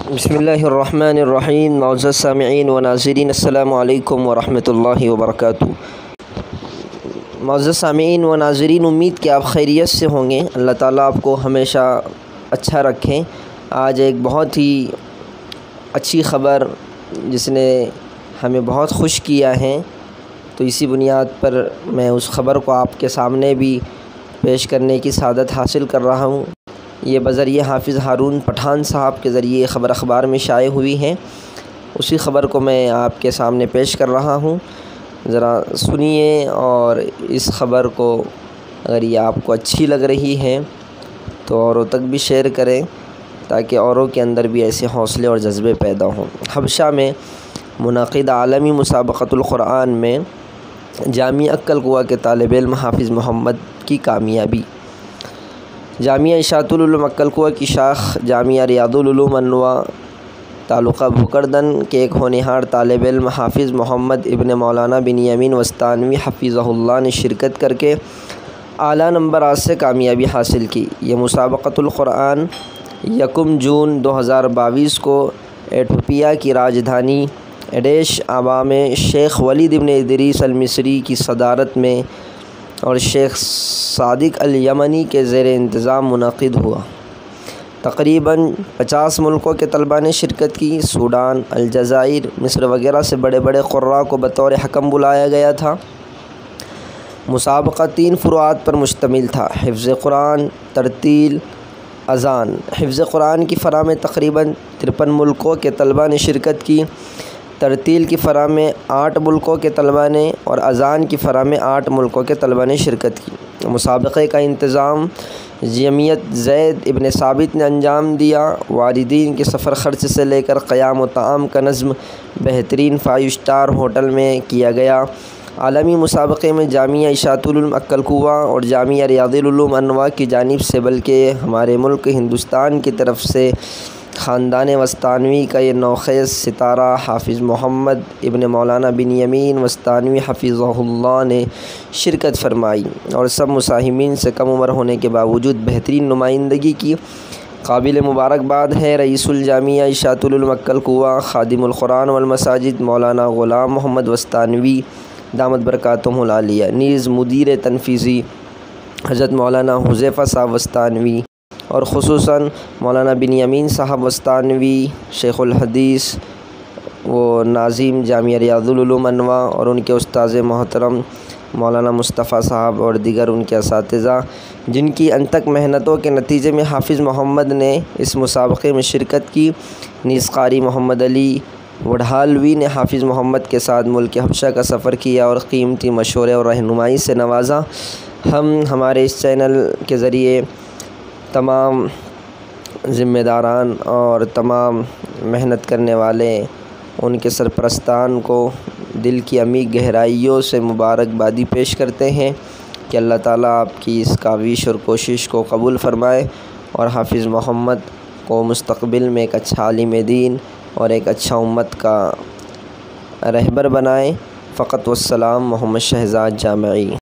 بسم اللہ الرحمن الرحیم۔ معزز سامعین و ناظرین، السلام علیکم ورحمۃ اللہ وبرکاتہ۔ معزز سامعین و ناظرین، امید کہ آپ خیریت سے ہوں گے۔ اللہ تعالیٰ آپ کو ہمیشہ اچھا رکھیں۔ آج ایک بہت ہی اچھی خبر جس نے ہمیں بہت خوش کیا ہے، تو اسی بنیاد پر میں اس خبر کو آپ کے سامنے بھی پیش کرنے کی سعادت حاصل کر رہا ہوں۔ یہ بذریعہ حافظ ہارون پٹھان صاحب کے ذریعے خبر اخبار میں شائع ہوئی ہے، اسی خبر کو میں آپ کے سامنے پیش کر رہا ہوں۔ ذرا سنیے اور اس خبر کو اگر یہ آپ کو اچھی لگ رہی ہے تو اوروں تک بھی شیئر کریں، تاکہ اوروں کے اندر بھی ایسے حوصلے اور جذبے پیدا ہوں۔ حبشہ میں منعقدہ عالمی مسابقۃ القرآن میں جامعہ عقل کوہ کے طالب علم حافظ محمد کی کامیابی۔ جامعہ اشاعت العلوم عقل کوہ کی شاخ جامعہ ریاض العلوم انواع تعلقہ بھوکردن کے ایک ہونہار طالب علم حافظ محمد ابن مولانا بنیامین وستانوی حفظہ اللہ نے شرکت کر کے اعلیٰ نمبرات سے کامیابی حاصل کی۔ یہ مسابقۃ القرآن 1 جون 2022 کو ایتھوپیا کی راجدھانی ایڈیس آبا میں شیخ ولید ابن ادریس المصری کی صدارت میں اور شیخ صادق الیمنی کے زیر انتظام منعقد ہوا۔ تقریباً 50 ملکوں کے طلباء نے شرکت کی۔ سوڈان، الجزائر، مصر وغیرہ سے بڑے بڑے قراء کو بطور حکم بلایا گیا تھا۔ مسابقہ 3 فروعات پر مشتمل تھا: حفظ قرآن، ترتیل، اذان۔ حفظ قرآن کی فرح میں تقریباً 53 ملکوں کے طلباء نے شرکت کی۔ ترتیل کی فرح میں 8 ملکوں کے طلباء نے اور اذان کی فرح میں 8 ملکوں کے طلباء نے شرکت کی۔ مسابقے کا انتظام جمعیت زید ابن ثابت نے انجام دیا۔ والدین کے سفر خرچ سے لے کر قیام و طعام کا نظم بہترین 5 اسٹار ہوٹل میں کیا گیا۔ عالمی مسابقے میں جامعہ اشاعت العلوم عقل کوہ اور جامعہ ریاض العلوم انواع کی جانب سے بلکہ ہمارے ملک ہندوستان کی طرف سے خاندان وستانوی کا یہ نوخیز ستارہ حافظ محمد ابن مولانا بنیامین وستانوی حفظہ اللہ نے شرکت فرمائی اور سب مساہمین سے کم عمر ہونے کے باوجود بہترین نمائندگی کی۔ قابل مبارکباد ہے رئیس الجامعہ اشاعت العلوم عقل کوہ خادم القرآن والمساجد مولانا غلام محمد وستانوی دامت برکاتہم العالیہ، نیز مدیر تنفیذی حضرت مولانا حذیفہ صاحب وستانوی اور خصوصاً مولانا بنیامین صاحب وستانوی شیخ الحدیث و ناظم جامعہ ریاض العلوم انواع اور ان کے استاذ محترم مولانا مصطفیٰ صاحب اور دیگر ان کے اساتذہ، جن کی انتھک محنتوں کے نتیجے میں حافظ محمد نے اس مسابقے میں شرکت کی۔ نیز قاری محمد علی وڈھالوی نے حافظ محمد کے ساتھ ملک حبشہ کا سفر کیا اور قیمتی مشورے اور رہنمائی سے نوازا۔ ہم ہمارے اس چینل کے ذریعے تمام ذمہ داران اور تمام محنت کرنے والے ان کے سرپرستان کو دل کی عمیق گہرائیوں سے مبارکبادی پیش کرتے ہیں کہ اللہ تعالیٰ آپ کی اس کاوش اور کوشش کو قبول فرمائے اور حافظ محمد کو مستقبل میں ایک اچھا عالم دین اور ایک اچھا امت کا رہبر بنائے۔ فقط والسلام، محمد شہزاد جامعی۔